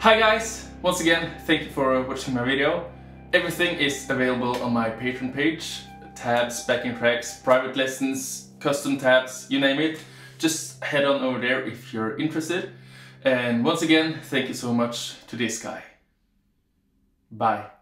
Hi guys! Once again, thank you for watching my video. Everything is available on my Patreon page. Tabs, backing tracks, private lessons, custom tabs, you name it. Just head on over there if you're interested. And once again, thank you so much to this guy. Bye.